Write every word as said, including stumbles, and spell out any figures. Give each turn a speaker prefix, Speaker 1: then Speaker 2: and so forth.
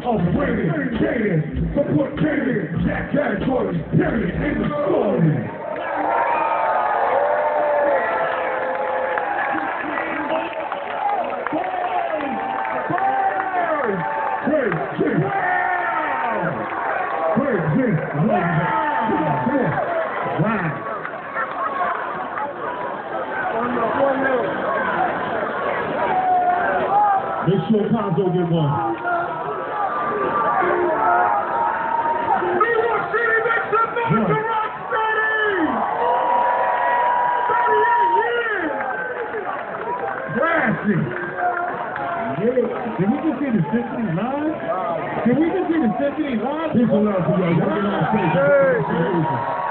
Speaker 1: of winning, gaining, support gaining, Jack categories, period, in the story. Great, G. Wow! Great, G. I love you, man. Come on, come on. Wow. Make sure Conzo get one. New York City makes some noise to Rock City! thirty-eight years! Grassy! Yeah. Did we just see the symphony live? Did we just see the symphony live? Peace and love to y'all. Y'all get on stage.